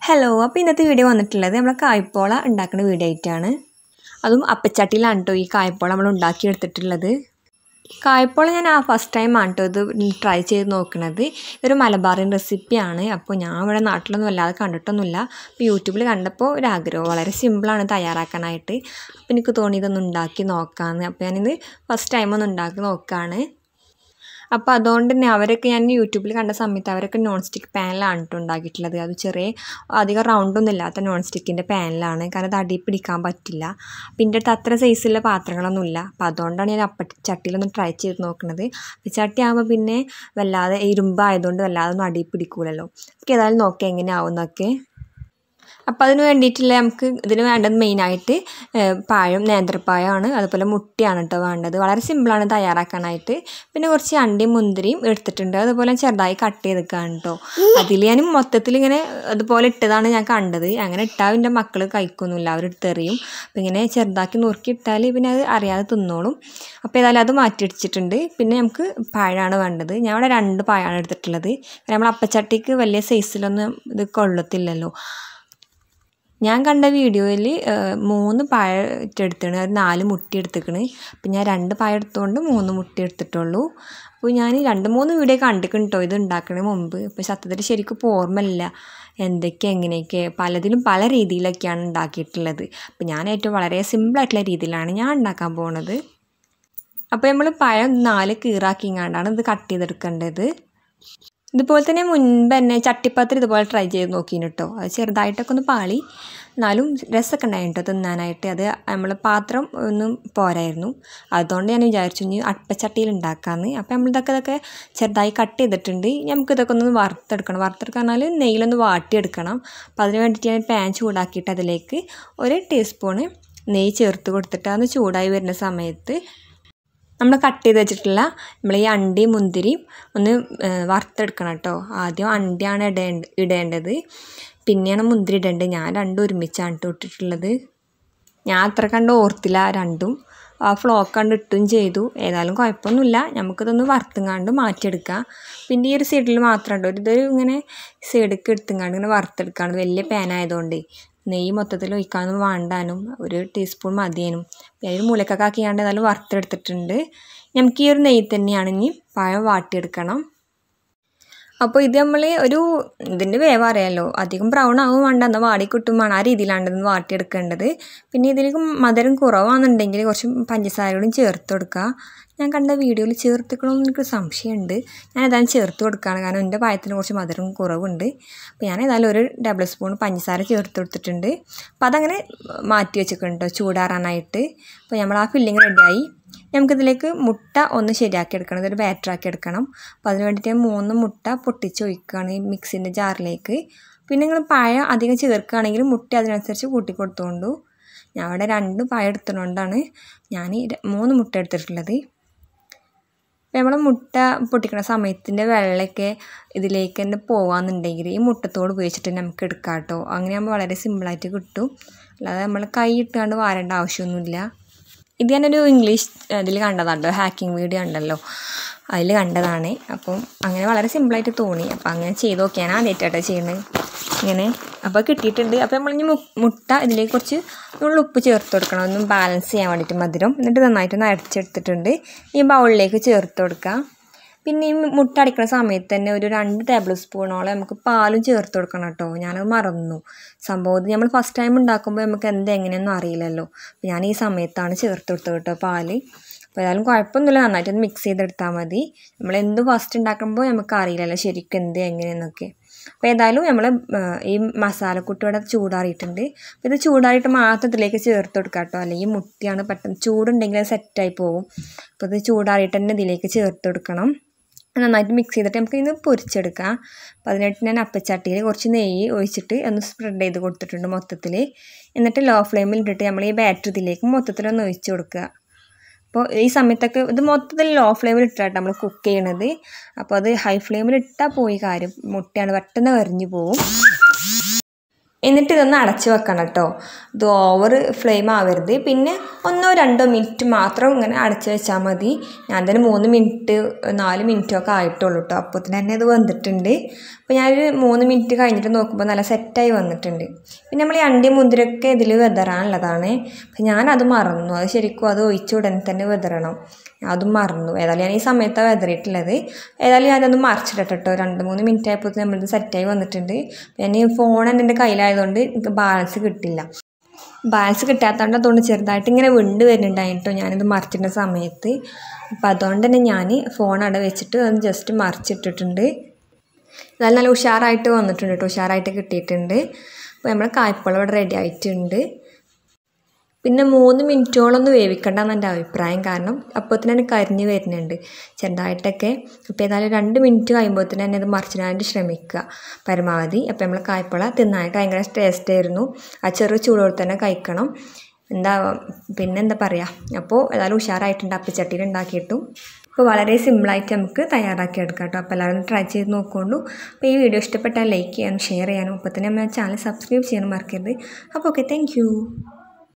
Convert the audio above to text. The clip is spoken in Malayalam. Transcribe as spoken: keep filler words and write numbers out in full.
ഹലോ, അപ്പോൾ ഇന്നത്തെ വീഡിയോ വന്നിട്ടുള്ളത് നമ്മൾ കായ്പോള ഉണ്ടാക്കുന്ന വീഡിയോ ആയിട്ടാണ്. അതും അപ്പച്ചട്ടിയിലാണ് കേട്ടോ ഈ കായ്പോള നമ്മൾ ഉണ്ടാക്കിയെടുത്തിട്ടുള്ളത്. കായ്പോള ഞാൻ ആ ഫസ്റ്റ് ടൈം ആണ് കേട്ടോ ഇത് ട്രൈ ചെയ്ത് നോക്കുന്നത്. ഇതൊരു മലബാറിയൻ റെസിപ്പിയാണ്. അപ്പോൾ ഞാൻ ഇവിടെ നാട്ടിലൊന്നും വല്ലാതെ കണ്ടിട്ടൊന്നുമില്ല. അപ്പോൾ യൂട്യൂബിൽ കണ്ടപ്പോൾ ഒരാഗ്രഹം, വളരെ സിമ്പിളാണ് തയ്യാറാക്കാനായിട്ട്. അപ്പോൾ എനിക്ക് തോന്നി ഇതൊന്ന് ഉണ്ടാക്കി നോക്കാമെന്ന്. അപ്പോൾ ഞാനിത് ഫസ്റ്റ് ടൈം ഒന്ന് ഉണ്ടാക്കി നോക്കുകയാണ്. അപ്പോൾ അതുകൊണ്ട് തന്നെ അവരൊക്കെ ഞാൻ യൂട്യൂബിൽ കണ്ട സമയത്ത് അവരൊക്കെ നോൺ സ്റ്റിക്ക് പാനിലാണ് കേട്ടോ ഉണ്ടാക്കിയിട്ടുള്ളത്. അത് ചെറിയ അധികം റൗണ്ടൊന്നും ഇല്ലാത്ത നോൺ സ്റ്റിക്കിൻ്റെ പാനിലാണ്. കാരണം അത് അടി പിടിക്കാൻ പറ്റില്ല. അപ്പോൾ എൻ്റെ അടുത്ത് അത്ര സൈസുള്ള പാത്രങ്ങളൊന്നുമില്ല. അപ്പോൾ അതുകൊണ്ടാണ് ഞാൻ അപ്പച്ചട്ടിയിലൊന്ന് ട്രൈ ചെയ്ത് നോക്കുന്നത്. അപ്പച്ചട്ടി ആകുമ്പോൾ പിന്നെ വല്ലാതെ ഇരുമ്പായതുകൊണ്ട് വല്ലാതെ ഒന്നും അടി പിടിക്കൂലല്ലോ. നമുക്ക് ഏതായാലും നോക്കാം എങ്ങനെയാവുന്നൊക്കെ. അപ്പോൾ അതിന് വേണ്ടിയിട്ടുള്ള നമുക്ക് ഇതിന് വേണ്ടത് മെയിനായിട്ട് പഴം, നേന്ത്രപ്പഴമാണ്, അതുപോലെ മുട്ടയാണ് കേട്ടോ വേണ്ടത്. വളരെ സിമ്പിളാണ് തയ്യാറാക്കാനായിട്ട്. പിന്നെ കുറച്ച് അണ്ടിയും മുന്തിരിയും എടുത്തിട്ടുണ്ട്. അതുപോലെ ചെറുതായി കട്ട് ചെയ്തെടുക്കുകയാണ് കേട്ടോ. അതിൽ ഞാൻ മൊത്തത്തിൽ ഇങ്ങനെ അതുപോലെ ഇട്ടതാണ് ഞാൻ കണ്ടത്. അങ്ങനെ ഇട്ടാൽ എൻ്റെ മക്കൾ കഴിക്കൊന്നുമില്ല, അവരെടുത്തെറിയും. അപ്പോൾ ഇങ്ങനെ ചെറുതാക്കി നുറുക്കി ഇട്ടാൽ പിന്നെ അത് അറിയാതെ തിന്നോളും. അപ്പോൾ ഏതായാലും അത് മാറ്റി വെച്ചിട്ടുണ്ട്. പിന്നെ നമുക്ക് പഴമാണ് വേണ്ടത്. ഞാൻ ഇവിടെ രണ്ട് പഴമാണ് എടുത്തിട്ടുള്ളത്. നമ്മൾ അപ്പച്ചട്ടിക്ക് വലിയ സൈസിലൊന്നും ഇത് കൊള്ളത്തില്ലല്ലോ. ഞാൻ കണ്ട വീഡിയോയിൽ മൂന്ന് പഴം എടുത്തിട്ട് ഒരു നാല് മുട്ട എടുത്തിക്കണ്. അപ്പം ഞാൻ രണ്ട് പഴം എടുത്തുകൊണ്ട് മൂന്ന് മുട്ട എടുത്തിട്ടുള്ളൂ. അപ്പോൾ ഞാൻ രണ്ട് മൂന്ന് വീഡിയോ കണ്ടിക്കണം കേട്ടോ ഇത് ഉണ്ടാക്കുന്നതിന് മുമ്പ്. അപ്പോൾ സത്യത്തിൽ ശരിക്കും ഓർമ്മയില്ല എന്തൊക്കെ എങ്ങനെയൊക്കെ, പലതിലും പല രീതിയിലൊക്കെയാണ് ഉണ്ടാക്കിയിട്ടുള്ളത്. അപ്പോൾ ഞാൻ ഏറ്റവും വളരെ സിമ്പിളായിട്ടുള്ള രീതിയിലാണ് ഞാൻ ഉണ്ടാക്കാൻ പോകുന്നത്. അപ്പോൾ നമ്മൾ പഴം നാല് കീറാക്കിങ്ങാണ്ടാണ് ഇത് കട്ട് ചെയ്തെടുക്കേണ്ടത്. ഇതുപോലെ തന്നെ മുൻപ് തന്നെ ചട്ടിപ്പത്തിരി ഇതുപോലെ ട്രൈ ചെയ്ത് നോക്കിന് കേട്ടോ. അത് ചെറുതായിട്ടൊക്കെ ഒന്ന് പാളി, എന്നാലും രസമൊക്കെ ഉണ്ടായിരുന്നു കേട്ടോ തിന്നാനായിട്ട്. അത് നമ്മൾ പാത്രം ഒന്നും പോരായിരുന്നു. അതുകൊണ്ട് ഞാൻ വിചാരിച്ചു ഇനി അപ്പച്ചട്ടിയിൽ ഉണ്ടാക്കാമെന്ന്. അപ്പോൾ നമ്മളിതൊക്കെ ഇതൊക്കെ ചെറുതായി കട്ട് ചെയ്തിട്ടുണ്ട്. നമുക്കിതൊക്കെ ഒന്ന് വറുത്തെടുക്കണം. വറുത്തെടുക്കാൻ പറഞ്ഞാൽ നെയ്യിലൊന്ന് വാട്ടിയെടുക്കണം. അപ്പോൾ അതിന് വേണ്ടിയിട്ട് ഞാൻ പാൻ ചൂടാക്കിയിട്ട് അതിലേക്ക് ഒരു ടീസ്പൂണ് നെയ്യ് ചേർത്ത് കൊടുത്തിട്ട് അതൊന്ന് ചൂടായി വരുന്ന സമയത്ത് നമ്മൾ കട്ട് ചെയ്ത് വെച്ചിട്ടുള്ള നമ്മൾ ഈ അണ്ടിയും മുന്തിരിയും ഒന്ന് വറുത്തെടുക്കണം കേട്ടോ. ആദ്യം അണ്ടിയാണ് ഇടേണ്ട ഇടേണ്ടത് പിന്നെയാണ് മുന്തിരി ഇടേണ്ടത്. ഞാൻ രണ്ടും ഒരുമിച്ചാണ് കേട്ടോ ഇട്ടിട്ടുള്ളത്. ഞാൻ അത്ര കണ്ട് ഓർത്തില്ല രണ്ടും. ആ ഫ്ലോക്ക് കണ്ട് ഇട്ടും ചെയ്തു. ഏതായാലും കുഴപ്പമൊന്നുമില്ല. നമുക്കിതൊന്ന് വറുത്തുങ്ങാണ്ട് മാറ്റിയെടുക്കാം. പിന്നെ ഈ ഒരു സൈഡിൽ മാത്രം ഉണ്ടോ ഇതൊരു ഇങ്ങനെ സൈഡിലേക്ക് എടുത്തുങ്ങാണ്ട് ഇങ്ങനെ വറുത്തെടുക്കാണ്. വലിയ പാനായതുകൊണ്ട് നെയ്യ് മൊത്തത്തിൽ ഒഴിക്കാനും വേണ്ടാനും ഒരു ടീസ്പൂൺ മതിയേനും. ഒരു മൂലക്കൊക്കെ ആക്കിയാണ്ട് ഏതായാലും വറുത്തെടുത്തിട്ടുണ്ട്. നമുക്ക് ഈ ഒരു നെയ്യ് തന്നെയാണ് ഇനി പഴം വാട്ടിയെടുക്കണം. അപ്പോൾ ഇത് നമ്മൾ ഒരു ഇതിൻ്റെ വേവ് അറിയാമല്ലോ, അധികം ബ്രൗൺ ആവും വേണ്ട, എന്നാൽ വാടി കിട്ടും വേണം. ആ രീതിയിലാണ് ഇത് വാട്ടിയെടുക്കേണ്ടത്. പിന്നെ ഇതിലേക്ക് മധുരം കുറവാണെന്നുണ്ടെങ്കിൽ കുറച്ച് പഞ്ചസാരയോടും ചേർത്ത് കൊടുക്കുക. ഞാൻ കണ്ട വീഡിയോയിൽ ചേർത്തിക്കണമെന്ന് എനിക്ക് സംശയമുണ്ട്. ഞാൻ ഏതായാലും ചേർത്ത് കൊടുക്കുകയാണ്, കാരണം എൻ്റെ പായത്തിന് കുറച്ച് മധുരം കുറവുണ്ട്. അപ്പോൾ ഞാൻ ഏതായാലും ഒരു ടേബിൾ സ്പൂൺ പഞ്ചസാര ചേർത്ത് കൊടുത്തിട്ടുണ്ട്. അപ്പോൾ അതങ്ങനെ മാറ്റി വെച്ചിട്ടുണ്ട് ചൂടാറാനായിട്ട്. അപ്പോൾ നമ്മൾ ആ ഫില്ലിങ് റെഡിയായി. നമുക്കിതിലേക്ക് മുട്ട ഒന്ന് ശരിയാക്കി എടുക്കണം, ഇതൊരു ബാറ്ററാക്കി എടുക്കണം. അപ്പോൾ അതിന് വേണ്ടിയിട്ട് ഞാൻ മൂന്ന് മുട്ട പൊട്ടിച്ച് ഒഴിക്കുകയാണ് ഈ മിക്സിൻ്റെ ജാറിലേക്ക്. പിന്നെ നിങ്ങൾ പഴം അധികം ചേർക്കുകയാണെങ്കിൽ മുട്ട അതിനനുസരിച്ച് കൂട്ടി കൊടുത്തുകൊണ്ടു. ഞാൻ അവിടെ രണ്ട് പഴം എടുത്തുകൊണ്ടാണ് ഞാൻ മൂന്ന് മുട്ട എടുത്തിട്ടുള്ളത്. അപ്പോൾ നമ്മൾ മുട്ട പൊട്ടിക്കുന്ന സമയത്തിൻ്റെ വെള്ളമൊക്കെ ഇതിലേക്ക് തന്നെ പോകാമെന്നുണ്ടെങ്കിൽ ഈ മുട്ടത്തോട് ഉപയോഗിച്ചിട്ട് നമുക്ക് എടുക്കാം കേട്ടോ. അങ്ങനെയാകുമ്പോൾ വളരെ സിമ്പിളായിട്ട് കിട്ടും. അല്ലാതെ നമ്മൾ കൈ ഇട്ടുകൊണ്ട് വാരേണ്ട ആവശ്യമൊന്നുമില്ല. ഇത് ഞാനൊരു ഇംഗ്ലീഷ് ഇതിൽ കണ്ടതാണ്, ഹാക്കിംഗ് വീഡിയോ ഉണ്ടല്ലോ അതിൽ കണ്ടതാണ്. അപ്പം അങ്ങനെ വളരെ സിമ്പിളായിട്ട് തോന്നി. അപ്പം അങ്ങനെ ചെയ്ത് നോക്കിയാണ് ആദ്യമായിട്ടാട്ടോ ചെയ്യുന്നത് ഇങ്ങനെ. അപ്പോൾ കിട്ടിയിട്ടുണ്ട്. അപ്പോൾ നമ്മളിനി മുട്ട ഇതിലേക്ക് കുറച്ച് നമ്മൾ ഉപ്പ് ചേർത്ത് കൊടുക്കണം, ഒന്നും ബാലൻസ് ചെയ്യാൻ വേണ്ടിയിട്ട് മധുരം. എന്നിട്ട് നന്നായിട്ടൊന്ന് അരച്ചെടുത്തിട്ടുണ്ട്. ഈ ബൗളിലേക്ക് ചേർത്ത് കൊടുക്കുക. പിന്നെ ഈ മുട്ട അടിക്കുന്ന സമയത്ത് തന്നെ ഒരു രണ്ട് ടേബിൾ സ്പൂണോളം നമുക്ക് പാലും ചേർത്ത് കൊടുക്കണം കേട്ടോ. ഞാനത് മറന്നു സംഭവം. നമ്മൾ ഫസ്റ്റ് ടൈം ഉണ്ടാക്കുമ്പോൾ നമുക്ക് എന്ത് എങ്ങനെയൊന്നും അറിയില്ലല്ലോ. അപ്പോൾ ഞാൻ ഈ സമയത്താണ് ചേർത്ത് കൊടുത്തത് കേട്ടോ പാല്. അപ്പോൾ ഏതായാലും കുഴപ്പമൊന്നുമില്ല, നന്നായിട്ടൊന്ന് മിക്സ് ചെയ്തെടുത്താൽ മതി. നമ്മൾ എന്ത് ഫസ്റ്റ് ഉണ്ടാക്കുമ്പോൾ നമുക്ക് അറിയില്ലല്ലോ ശരിക്കും എന്ത് എങ്ങനെയെന്നൊക്കെ. അപ്പോൾ ഏതായാലും നമ്മൾ ഈ മസാലക്കൂട്ട് ഇവിടെ ചൂടാറിയിട്ടുണ്ട്. അപ്പോൾ ഇത് ചൂടാറിയിട്ട് മാത്രം ഇതിലേക്ക് ചേർത്ത് കൊടുക്കാം കേട്ടോ, അല്ലെങ്കിൽ മുട്ടയാണ് പെട്ടെന്ന് ചൂടുണ്ടെങ്കിൽ അത് സെറ്റായി പോകും. അപ്പോൾ ഇത് ചൂടാറിയിട്ട് തന്നെ ഇതിലേക്ക് ചേർത്ത് കൊടുക്കണം. നന്നായിട്ട് മിക്സ് ചെയ്തിട്ട് നമുക്ക് ഇത് പൊരിച്ചെടുക്കാം. അപ്പോൾ അതിനായിട്ട് ഞാൻ അപ്പച്ചട്ടിയിൽ കുറച്ച് നെയ്യ് ഒഴിച്ചിട്ട് ഒന്ന് സ്പ്രെഡ് ചെയ്ത് കൊടുത്തിട്ടുണ്ട് മൊത്തത്തിൽ. എന്നിട്ട് ലോ ഫ്ലെയിമിൽ ഇട്ടിട്ട് നമ്മൾ ഈ ബാറ്റർ ഇതിലേക്ക് മൊത്തത്തിലൊന്ന് ഒഴിച്ച് കൊടുക്കുക. അപ്പോൾ ഈ സമയത്തൊക്കെ ഇത് മൊത്തത്തിൽ ലോ ഫ്ലെയിമിൽ ഇട്ടിട്ടാണ് നമ്മൾ കുക്ക് ചെയ്യണത്. അപ്പോൾ അത് ഹൈ ഫ്ലെയിമിൽ ഇട്ടാൽ പോയി കാര്യം, മുട്ടയാണ് പെട്ടെന്ന് കരിഞ്ഞു പോവും. എന്നിട്ട് എന്നിട്ട് ഇതൊന്ന് അടച്ച് വെക്കണം കേട്ടോ. ഇത് ഓവർ ഫ്ലെയിം ആവരുത്. പിന്നെ ഒന്നോ രണ്ടോ മിനിറ്റ് മാത്രം ഇങ്ങനെ അടച്ച് വെച്ചാൽ മതി. ഞാൻ തന്നെ മൂന്ന് മിനിറ്റ് നാല് മിനിറ്റോ ഒക്കെ ആയിട്ടുള്ളൂ കേട്ടോ. അപ്പോൾ തന്നെ ഇത് വന്നിട്ടുണ്ട്. അപ്പോൾ ഞാനൊരു മൂന്ന് മിനിറ്റ് കഴിഞ്ഞിട്ട് നോക്കുമ്പോൾ നല്ല സെറ്റായി വന്നിട്ടുണ്ട്. പിന്നെ നമ്മൾ ഈ അണ്ടി മുന്തിരിയൊക്കെ ഇതിൽ വെതറാനുള്ളതാണ്. അപ്പം ഞാനത് മറന്നു. അത് ശരിക്കും അത് ഒഴിച്ച ഉടനെ തന്നെ വെതറണം. അതും മറന്നു. ഏതായാലും ഞാൻ ഈ സമയത്താണ് വെതറിയിട്ടുള്ളത്. ഏതായാലും ഞാനതൊന്ന് മറിച്ചിട്ടെ കേട്ടോ. രണ്ട് മൂന്ന് മിനിറ്റ് ആയപ്പോൾ നമ്മളിത് സെറ്റായി വന്നിട്ടുണ്ട്. ഞാൻ ഫോൺ എൻ്റെ കയ്യിലായതുകൊണ്ട് എനിക്ക് ബാലൻസ് കിട്ടില്ല. ബാലൻസ് കിട്ടാത്തതുകൊണ്ട് അതുകൊണ്ട് ചെറുതായിട്ട് ഇങ്ങനെ വിണ്ട് വരുന്നുണ്ടായിട്ടോ ഞാനിത് മറിച്ചിട്ട സമയത്ത്. അപ്പം അതുകൊണ്ട് തന്നെ ഞാൻ ഫോൺ അവിടെ വെച്ചിട്ട് അത് ജസ്റ്റ് മറിച്ചിട്ടിട്ടുണ്ട്. എന്നാലും നല്ല ഉഷാറായിട്ട് വന്നിട്ടുണ്ട് കേട്ടോ. ഉഷാറായിട്ട് കിട്ടിയിട്ടുണ്ട്. അപ്പോൾ നമ്മൾ കായ്പോള ഇവിടെ റെഡി ആയിട്ടുണ്ട്. പിന്നെ മൂന്ന് മിനിറ്റോളൊന്നും വേവിക്കണ്ടെന്ന് എൻ്റെ അഭിപ്രായം. കാരണം അപ്പോഴത്തേന് തന്നെ കരിഞ്ഞ് വരുന്നുണ്ട് ചെറുതായിട്ടൊക്കെ. അപ്പോൾ ഏതായാലും രണ്ട് മിനിറ്റ് കഴിയുമ്പോഴത്തേന് തന്നെ ഇത് മറിച്ചിടാനായിട്ട് ശ്രമിക്കുക പരമാവധി. അപ്പോൾ നമ്മൾ കായ്പോള തിന്നാനായിട്ട് ഭയങ്കര ടേസ്റ്റ് ആയിരുന്നു. ആ ചെറു ചൂടോടെ തന്നെ കഴിക്കണം. എന്താ പിന്നെ എന്താ പറയുക. അപ്പോൾ ഏതായാലും ഉഷാറായിട്ടുണ്ട് അപ്പച്ചട്ടിയിൽ ഉണ്ടാക്കിയിട്ടും. അപ്പോൾ വളരെ സിമ്പിളായിട്ട് നമുക്ക് തയ്യാറാക്കി എടുക്കാം കേട്ടോ. അപ്പോൾ എല്ലാവരും ട്രൈ ചെയ്ത് നോക്കുകൊണ്ടു. അപ്പോൾ ഈ വീഡിയോ ഇഷ്ടപ്പെട്ടാൽ ലൈക്ക് ചെയ്യാനും ഷെയർ ചെയ്യാനും അപ്പോൾ തന്നെ നമ്മുടെ ചാനൽ സബ്സ്ക്രൈബ് ചെയ്യാനും മറക്കരുത്. അപ്പോൾ ഓക്കെ, താങ്ക് യു.